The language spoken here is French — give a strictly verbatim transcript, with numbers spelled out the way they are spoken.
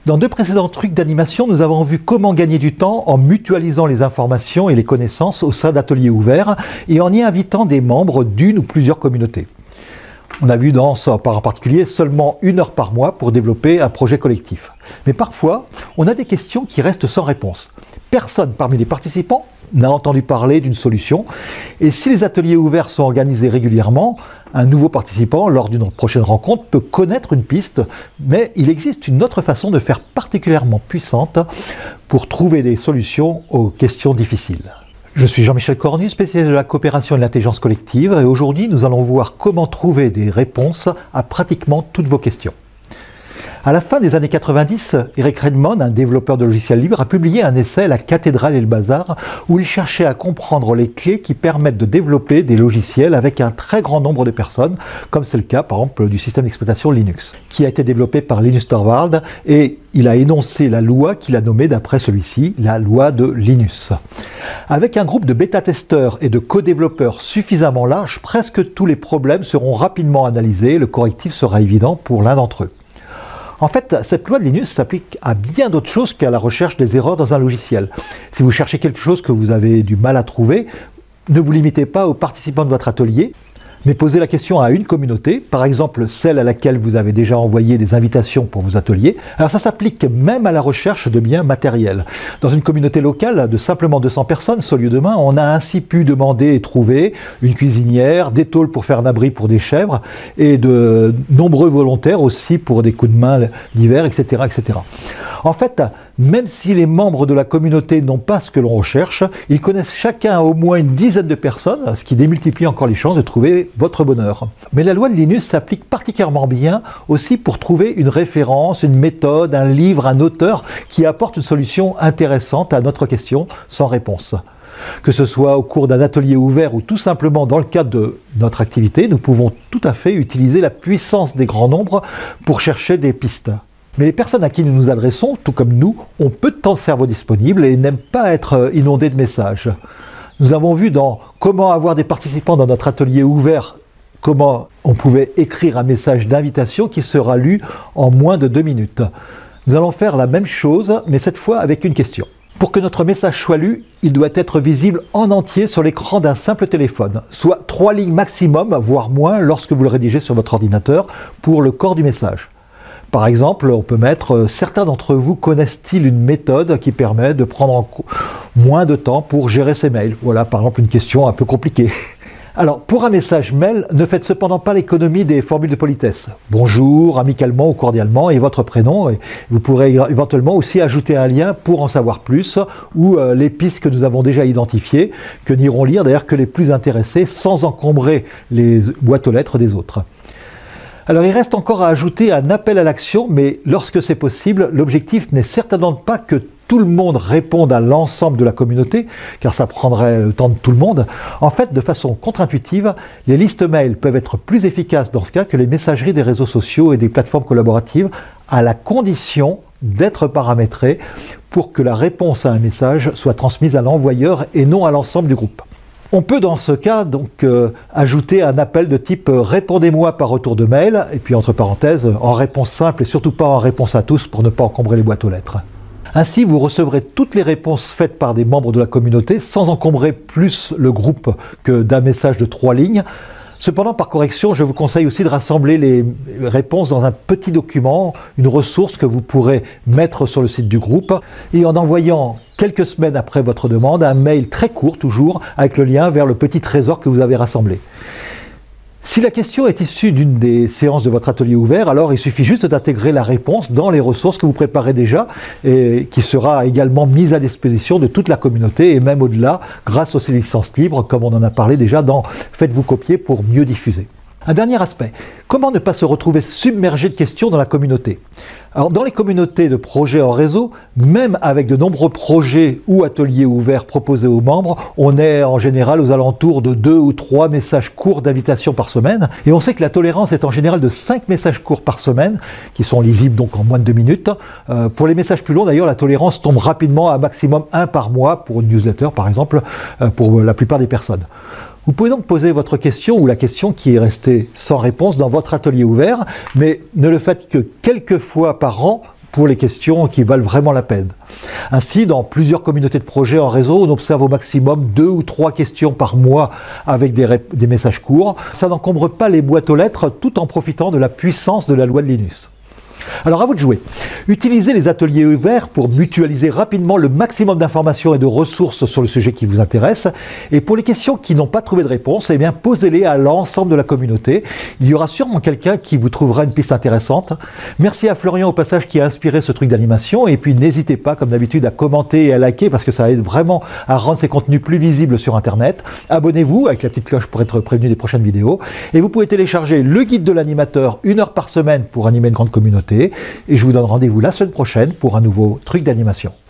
Dans deux précédents trucs d'animation, nous avons vu comment gagner du temps en mutualisant les informations et les connaissances au sein d'ateliers ouverts et en y invitant des membres d'une ou plusieurs communautés. On a vu dans ce, par en particulier seulement une heure par mois pour développer un projet collectif. Mais parfois, on a des questions qui restent sans réponse. Personne parmi les participants n'a entendu parler d'une solution. Et si les ateliers ouverts sont organisés régulièrement, un nouveau participant, lors d'une prochaine rencontre, peut connaître une piste. Mais il existe une autre façon de faire particulièrement puissante pour trouver des solutions aux questions difficiles. Je suis Jean-Michel Cornu, spécialiste de la coopération et de l'intelligence collective, et aujourd'hui nous allons voir comment trouver des réponses à pratiquement toutes vos questions. À la fin des années quatre-vingt-dix, Eric Redmond, un développeur de logiciels libres, a publié un essai, La cathédrale et le bazar, où il cherchait à comprendre les clés qui permettent de développer des logiciels avec un très grand nombre de personnes, comme c'est le cas par exemple du système d'exploitation Linux, qui a été développé par Linus Torvalds, et il a énoncé la loi qu'il a nommée d'après celui-ci, la loi de Linus. Avec un groupe de bêta-testeurs et de co-développeurs suffisamment large, presque tous les problèmes seront rapidement analysés, le correctif sera évident pour l'un d'entre eux. En fait, cette loi de Linus s'applique à bien d'autres choses qu'à la recherche des erreurs dans un logiciel. Si vous cherchez quelque chose que vous avez du mal à trouver, ne vous limitez pas aux participants de votre atelier, mais posez la question à une communauté, par exemple celle à laquelle vous avez déjà envoyé des invitations pour vos ateliers. Alors ça s'applique même à la recherche de biens matériels. Dans une communauté locale de simplement deux cents personnes, Saulieu de Main, on a ainsi pu demander et trouver une cuisinière, des tôles pour faire un abri pour des chèvres, et de nombreux volontaires aussi pour des coups de main d'hiver, et cetera, et cetera. En fait, même si les membres de la communauté n'ont pas ce que l'on recherche, ils connaissent chacun au moins une dizaine de personnes, ce qui démultiplie encore les chances de trouver votre bonheur. Mais la loi de Linus s'applique particulièrement bien aussi pour trouver une référence, une méthode, un livre, un auteur qui apporte une solution intéressante à notre question sans réponse. Que ce soit au cours d'un atelier ouvert ou tout simplement dans le cadre de notre activité, nous pouvons tout à fait utiliser la puissance des grands nombres pour chercher des pistes. Mais les personnes à qui nous nous adressons, tout comme nous, ont peu de temps de cerveau disponible et n'aiment pas être inondées de messages. Nous avons vu dans comment avoir des participants dans notre atelier ouvert, comment on pouvait écrire un message d'invitation qui sera lu en moins de deux minutes. Nous allons faire la même chose, mais cette fois avec une question. Pour que notre message soit lu, il doit être visible en entier sur l'écran d'un simple téléphone, soit trois lignes maximum, voire moins, lorsque vous le rédigez sur votre ordinateur, pour le corps du message. Par exemple, on peut mettre euh, « Certains d'entre vous connaissent-ils une méthode qui permet de prendre en moins de temps pour gérer ses mails ?» Voilà, par exemple, une question un peu compliquée. Alors, pour un message mail, ne faites cependant pas l'économie des formules de politesse. Bonjour, amicalement ou cordialement, et votre prénom. Et vous pourrez éventuellement aussi ajouter un lien pour en savoir plus, ou euh, les pistes que nous avons déjà identifiées, que n'iront lire d'ailleurs que les plus intéressés, sans encombrer les boîtes aux lettres des autres. Alors il reste encore à ajouter un appel à l'action, mais lorsque c'est possible, l'objectif n'est certainement pas que tout le monde réponde à l'ensemble de la communauté, car ça prendrait le temps de tout le monde. En fait, de façon contre-intuitive, les listes mail peuvent être plus efficaces dans ce cas que les messageries des réseaux sociaux et des plateformes collaboratives, à la condition d'être paramétrées pour que la réponse à un message soit transmise à l'envoyeur et non à l'ensemble du groupe. On peut dans ce cas donc euh, ajouter un appel de type euh, « Répondez-moi par retour de mail » et puis entre parenthèses en réponse simple et surtout pas en réponse à tous pour ne pas encombrer les boîtes aux lettres. Ainsi, vous recevrez toutes les réponses faites par des membres de la communauté sans encombrer plus le groupe que d'un message de trois lignes. Cependant, par correction, je vous conseille aussi de rassembler les réponses dans un petit document, une ressource que vous pourrez mettre sur le site du groupe et en envoyant quelques semaines après votre demande un mail très court toujours avec le lien vers le petit trésor que vous avez rassemblé. Si la question est issue d'une des séances de votre atelier ouvert, alors il suffit juste d'intégrer la réponse dans les ressources que vous préparez déjà et qui sera également mise à disposition de toute la communauté et même au-delà grâce aux licences libres comme on en a parlé déjà dans « Faites-vous copier pour mieux diffuser ». Un dernier aspect, comment ne pas se retrouver submergé de questions dans la communauté? Alors dans les communautés de projets en réseau, même avec de nombreux projets ou ateliers ouverts proposés aux membres, on est en général aux alentours de deux ou trois messages courts d'invitation par semaine. Et on sait que la tolérance est en général de cinq messages courts par semaine, qui sont lisibles donc en moins de deux minutes. Euh, pour les messages plus longs d'ailleurs, la tolérance tombe rapidement à maximum un par mois pour une newsletter par exemple, euh, pour la plupart des personnes. Vous pouvez donc poser votre question ou la question qui est restée sans réponse dans votre atelier ouvert, mais ne le faites que quelques fois par an pour les questions qui valent vraiment la peine. Ainsi, dans plusieurs communautés de projets en réseau, on observe au maximum deux ou trois questions par mois avec des, des messages courts. Ça n'encombre pas les boîtes aux lettres tout en profitant de la puissance de la loi de Linus. Alors à vous de jouer. Utilisez les ateliers ouverts pour mutualiser rapidement le maximum d'informations et de ressources sur le sujet qui vous intéresse. Et pour les questions qui n'ont pas trouvé de réponse, eh bien posez-les à l'ensemble de la communauté. Il y aura sûrement quelqu'un qui vous trouvera une piste intéressante. Merci à Florian au passage qui a inspiré ce truc d'animation. Et puis n'hésitez pas comme d'habitude à commenter et à liker parce que ça aide vraiment à rendre ces contenus plus visibles sur Internet. Abonnez-vous avec la petite cloche pour être prévenu des prochaines vidéos. Et vous pouvez télécharger le guide de l'animateur une heure par semaine pour animer une grande communauté. Et je vous donne rendez-vous la semaine prochaine pour un nouveau truc d'animation.